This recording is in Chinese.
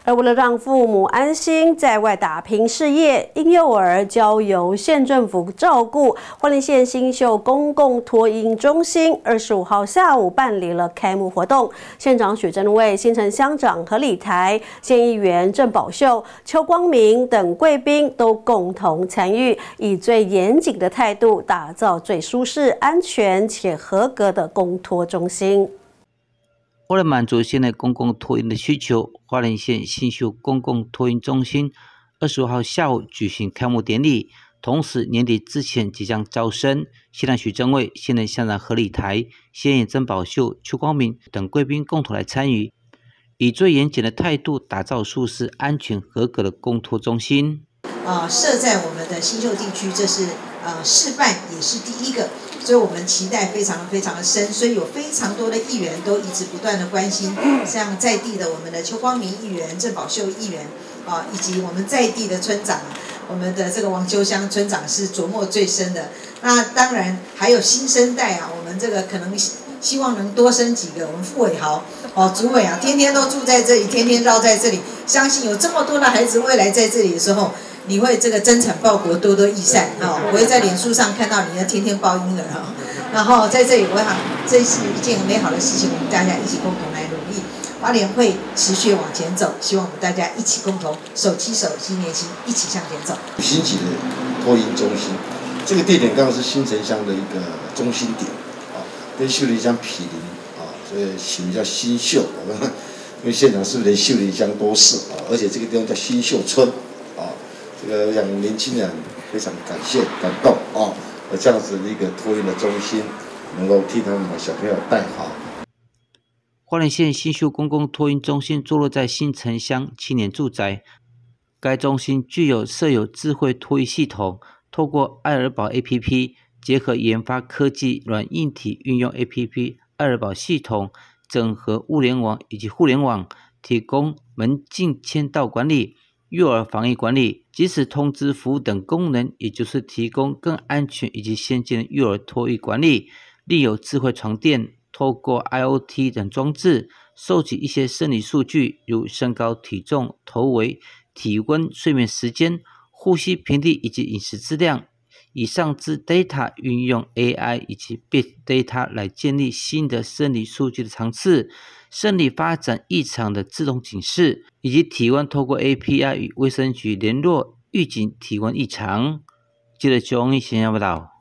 而为了让父母安心在外打拼事业，婴幼儿交由县政府照顾，花莲县新秀公共托婴中心25号下午办理了开幕活动。县长许正卫、新城乡长何礼台、县议员郑宝秀、邱光明等贵宾都共同参与，以最严谨的态度打造最舒适、安全且合格的公托中心。 为了满足县内公共托婴的需求，花莲县新秀公共托婴中心25号下午举行开幕典礼，同时年底之前即将招生。县长许正卫、县内乡长何礼台、县议郑宝秀、邱光明等贵宾共同来参与，以最严谨的态度打造舒适、安全、合格的公托中心。 设在我们的新秀地区，这是示范，也是第一个。所以我们期待非常的深，所以有非常多的议员都一直不断的关心，像在地的我们的邱光明议员、郑宝秀议员以及我们在地的村长，我们的这个王秋香村长是琢磨最深的。那当然还有新生代我们这个可能希望能多生几个，我们副委豪主委天天都住在这里，天天绕在这里，相信有这么多的孩子未来在这里的时候，你会这个增产报国，多多益善我会在脸书上看到你要天天抱婴儿然后在这里，我想这是一件美好的事情，我们大家一起共同来努力，花莲会持续往前走，希望我们大家一起共同手牵手、心连心，一起向前走。 新起的托婴中心，这个地点刚好是新城乡的一个中心点跟秀林乡毗邻所以起名叫新秀。因为县长是不是连秀林乡都是而且这个地方叫新秀村这个让年轻人非常感谢、感动这样子的一个托婴的中心，能够替他们把小朋友带好。 花莲县新秀公共托婴中心坐落在新城乡青年住宅，该中心设有智慧托育系统，透过爱儿宝 APP 结合研发科技软硬体运用 APP 爱儿宝系统，整合物联网以及互联网，提供门禁签到管理、幼儿防疫管理、即时通知服务等功能，也就是提供更安全以及先进的幼儿托育管理。另有智慧床垫，透过 IoT 等装置收集一些生理数据，如身高、体重、头围、体温、睡眠时间、呼吸频率以及饮食质量。以上之 data 运用 AI 以及 Big Data 来建立新的生理数据的场次，生理发展异常的自动警示，以及体温透过 API 与卫生局联络预警体温异常。记者钟义贤报道。